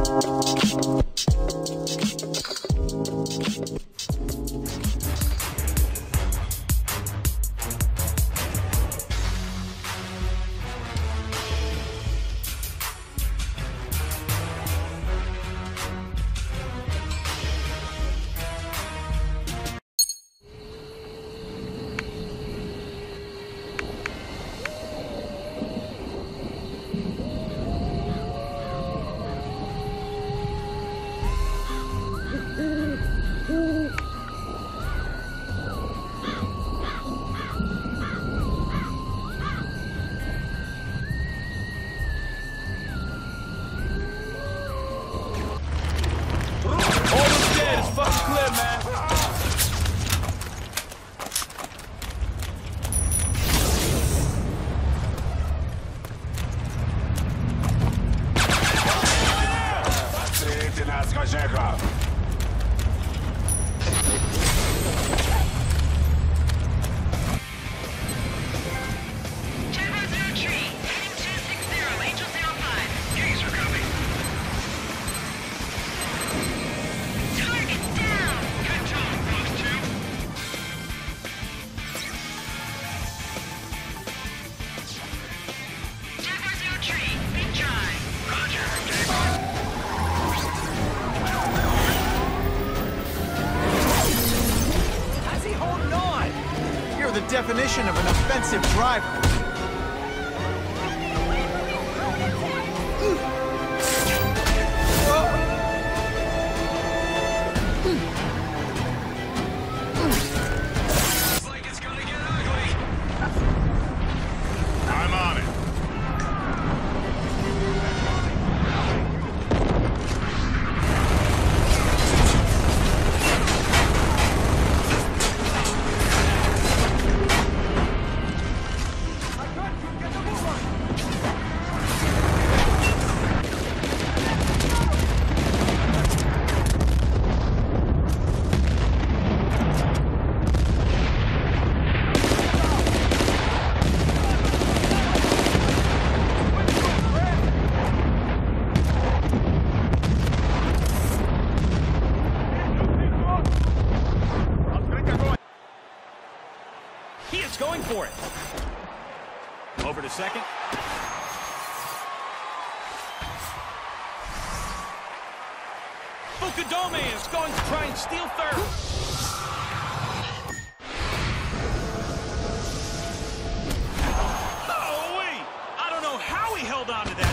Definition of an offensive driver. Looks like it's gonna get ugly. I'm on it. Going for it. Over to second. Fukudome is going to try and steal third. Oh, wait. I don't know how he held on to that.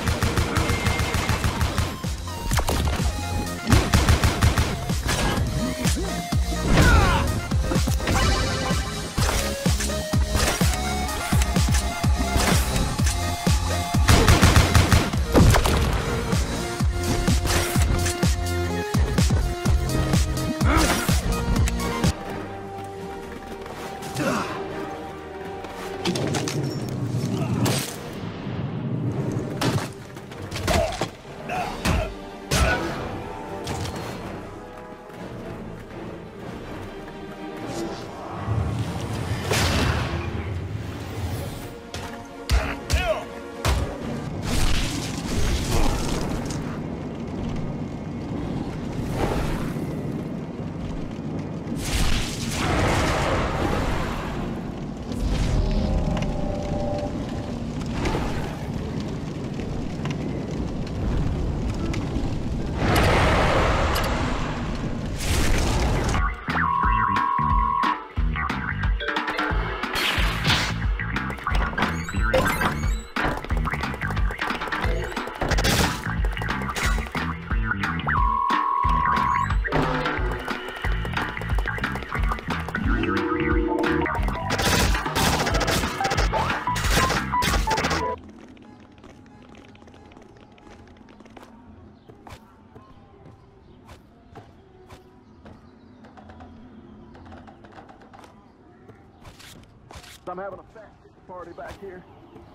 I'm having a fat party back here.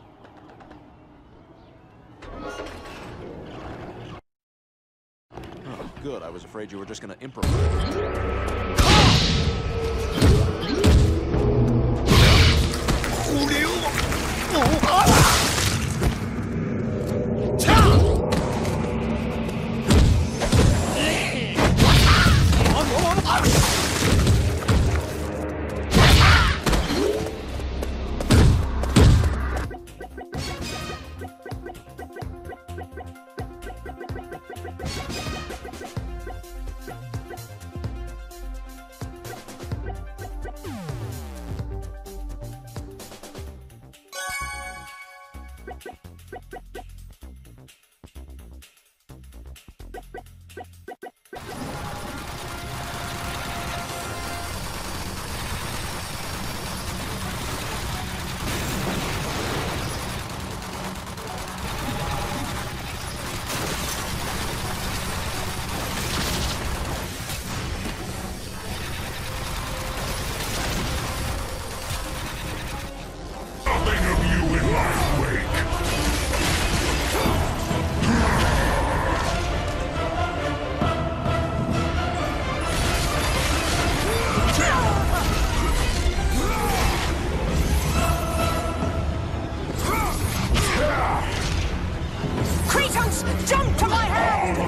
Oh, good. I was afraid you were just going to improvise.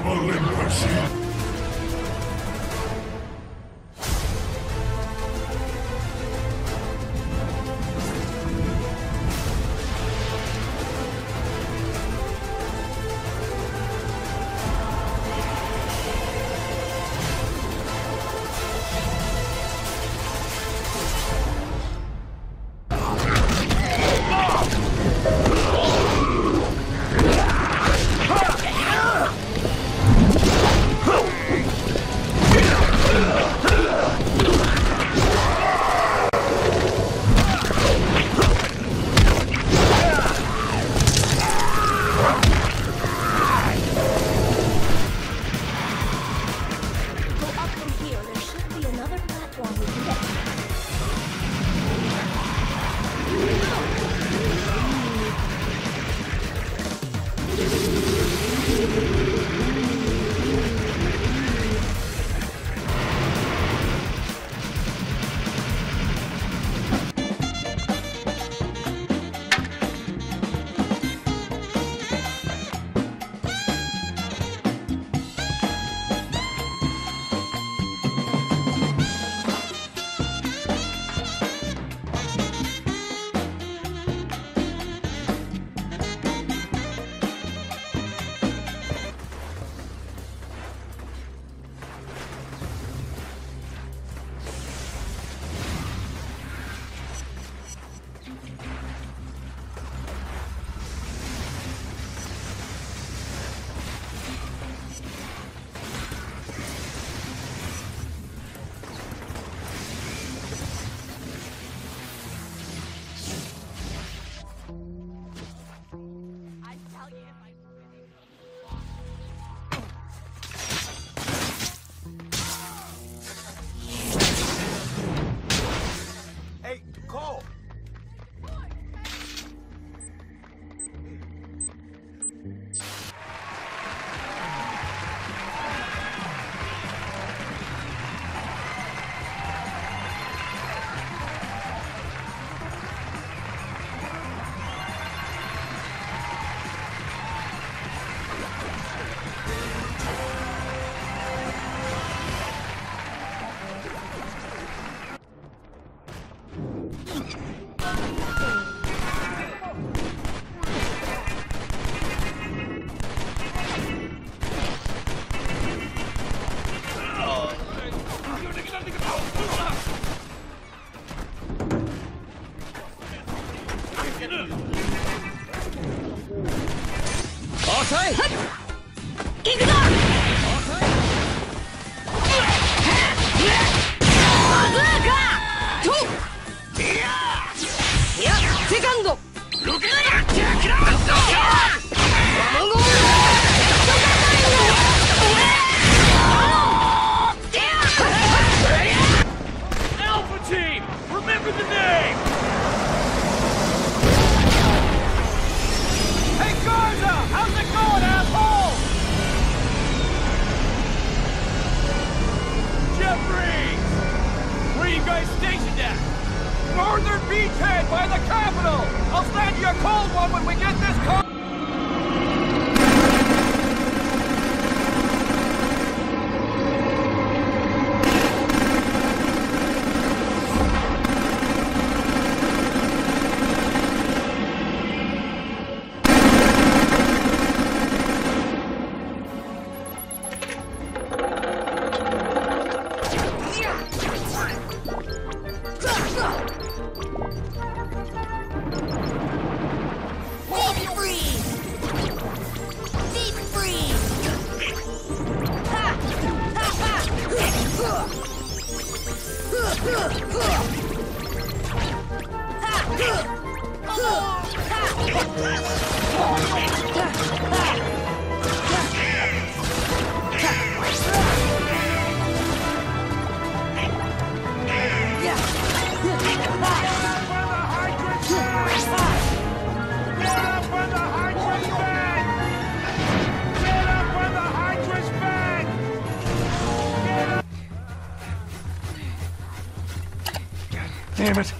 Damn it.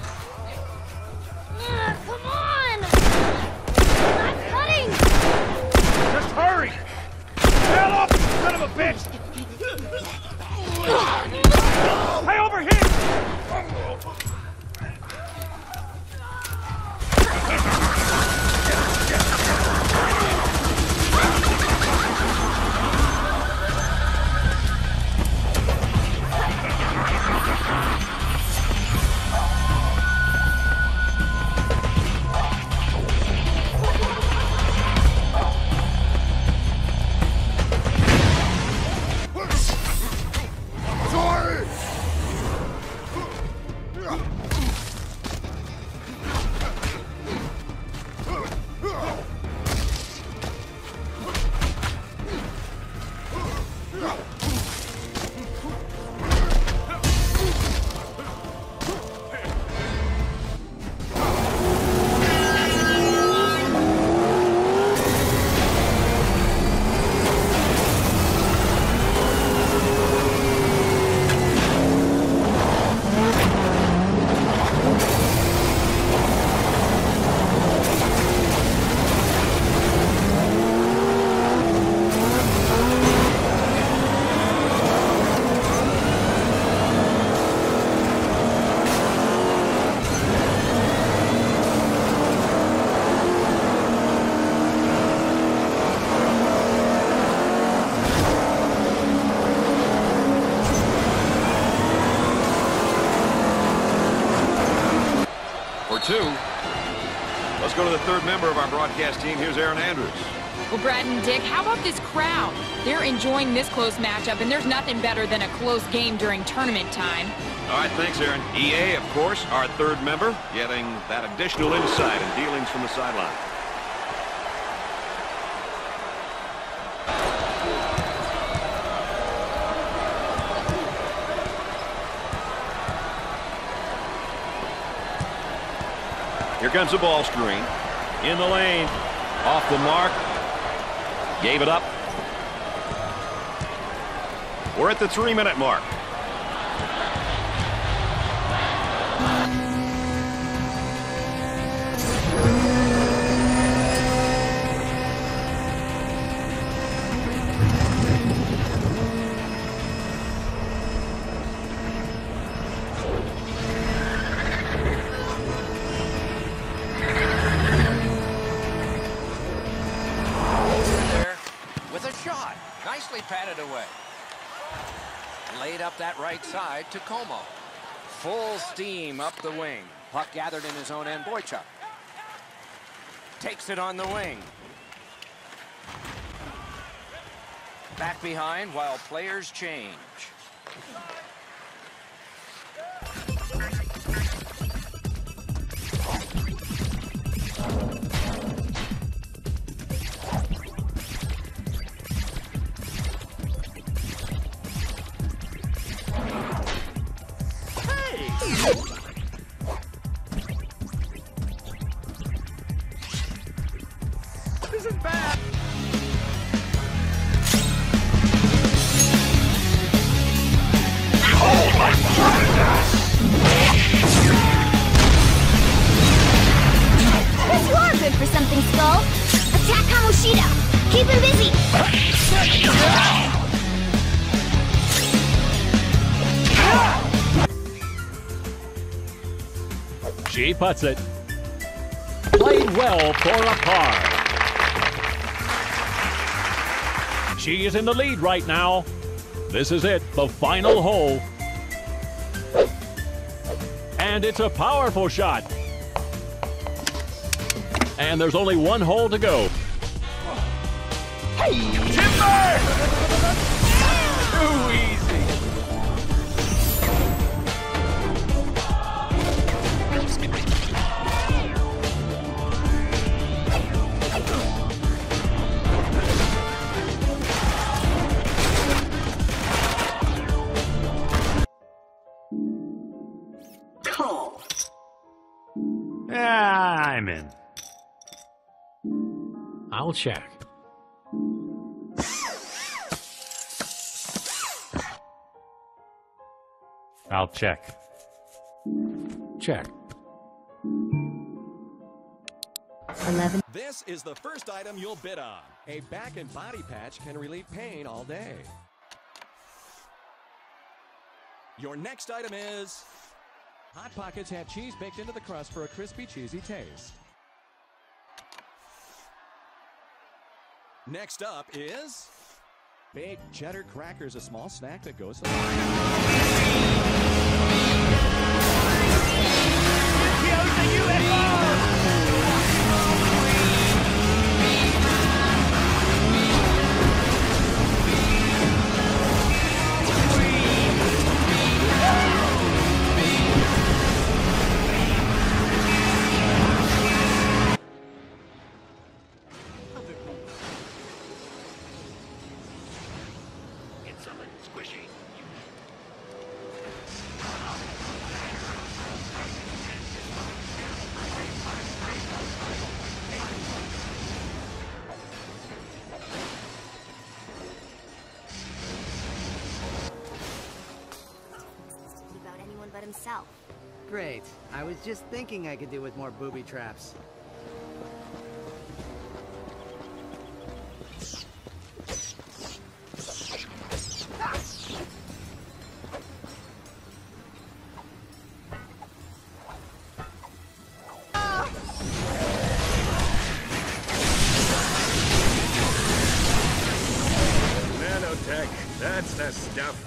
Come on! I'm cutting! Just hurry! Hello! bitch! Hey, over here! Let's go to the third member of our broadcast team. Here's Aaron Andrews. Well, Brad and Dick, how about this crowd? They're enjoying this close matchup, and there's nothing better than a close game during tournament time. All right, thanks, Aaron. EA, of course, our third member, getting that additional insight and dealings from the sideline. Here comes the ball screen. In the lane. Off the mark. Gave it up. We're at the 3-minute mark. Nicely patted away. Laid up that right side to Como. Full steam up the wing. Puck gathered in his own end. Boychuk takes it on the wing. Back behind while players change. Isn't bad. Yes, you are good for something, Skull. Attack Kamoshida. Keep him busy. She puts it. Played well for a par. She is in the lead right now. This is it, the final hole. And it's a powerful shot. And there's only one hole to go. Timber! Too easy. I'm in. I'll check. I'll check. Check. 11. This is the first item you'll bid on. A back and body patch can relieve pain all day. Your next item is... Hot Pockets have cheese baked into the crust for a crispy, cheesy taste. Next up is... Big cheddar crackers, a small snack that goes... About anyone but himself. Great. I was just thinking I could do with more booby traps. Nanotech, that's the stuff.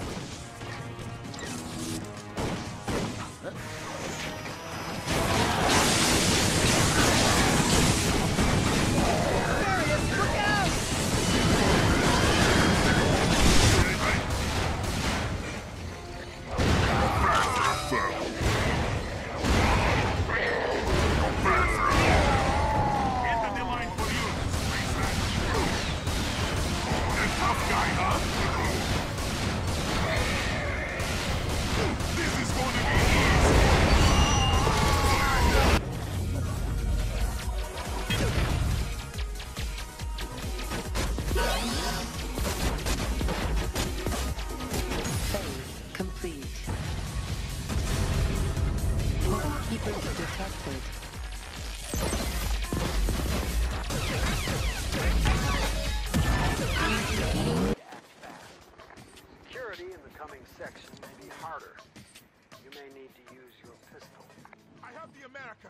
Security in the coming section may be harder. You may need to use your pistol. I have the American.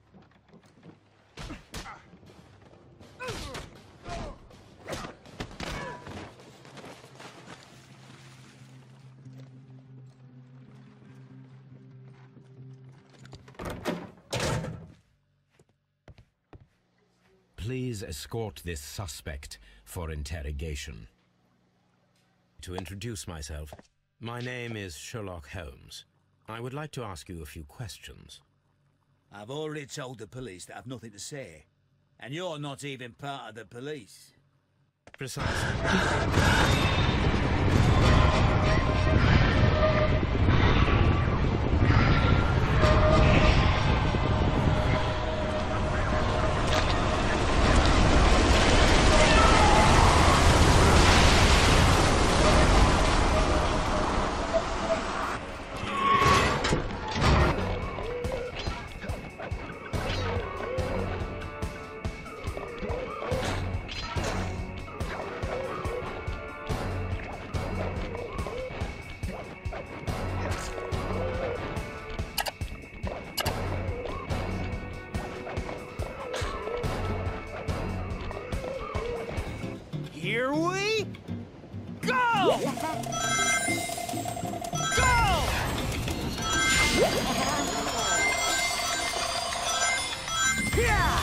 Please escort this suspect for interrogation. To introduce myself, my name is Sherlock Holmes. I would like to ask you a few questions. I've already told the police that I've nothing to say. And you're not even part of the police. Precisely. Here we go! Go! Yeah!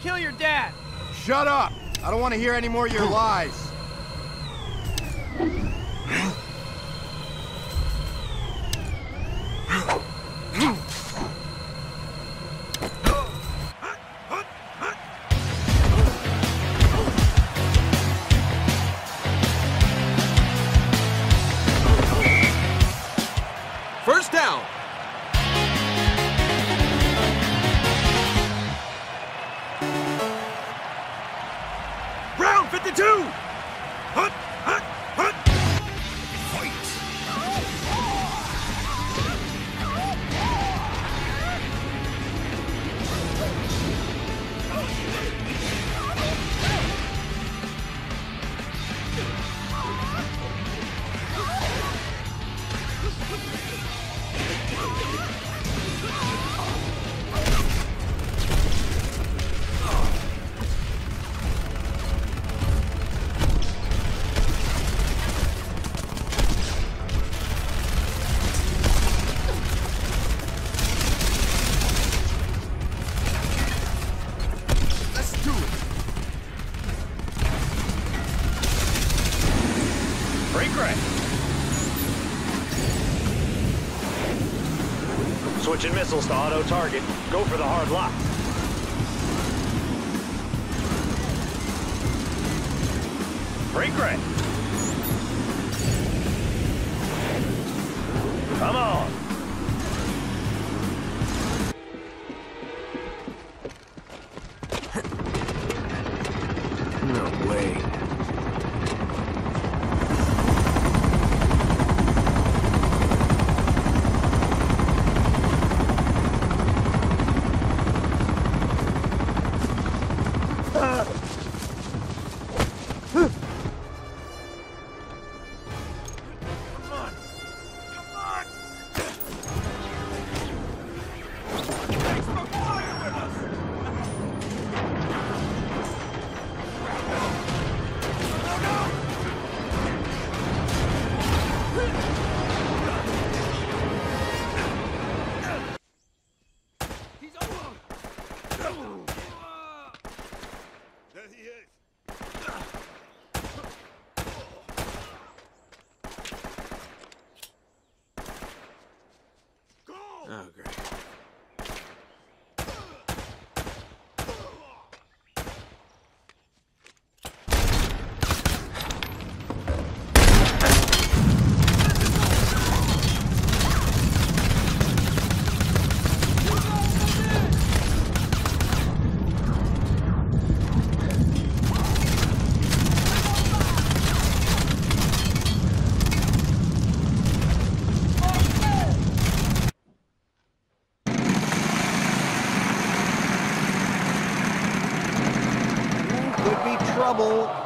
kill your dad. Shut up! I don't want to hear any more of your lies. First down. Brown 52! Hut! Hut! Hut! Fight! Switching missiles to auto-target. Go for the hard lock. Break right. Come on. No way. Oh, great. Could be trouble.